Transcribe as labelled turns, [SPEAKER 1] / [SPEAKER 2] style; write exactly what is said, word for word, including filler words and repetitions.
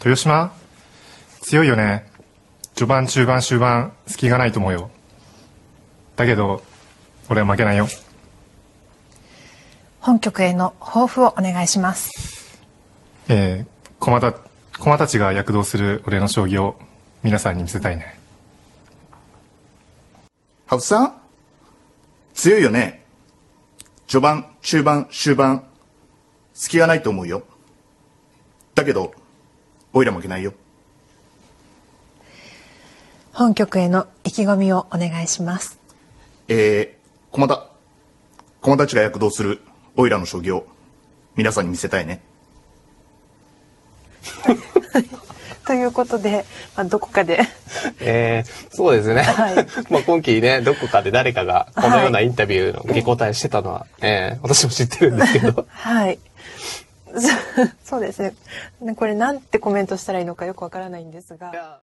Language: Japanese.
[SPEAKER 1] 豊島強いよね。序盤中盤終盤隙がないと思うよ。だけど俺は負けないよ。
[SPEAKER 2] 本局への抱負をお願いします。
[SPEAKER 1] えー、駒た駒たちが躍動する俺の将棋を皆さんに見せたいね。
[SPEAKER 3] 羽生さん強いよね。序盤中盤終盤隙がないと思うよ。だけどおいら負けないよ。
[SPEAKER 2] 本局への意気込みをお願いします。
[SPEAKER 3] えー、駒田駒たちが躍動するおいらの将棋を皆さんに見せたいね。
[SPEAKER 2] ということで、まあ、どこかで
[SPEAKER 4] えー、そうですね、はい、まあ今期ねどこかで誰かがこのようなインタビューの受け答えしてたのは、はい、えー、私も知ってるんですけど
[SPEAKER 2] はいそうですね。これなんてコメントしたらいいのかよくわからないんですが。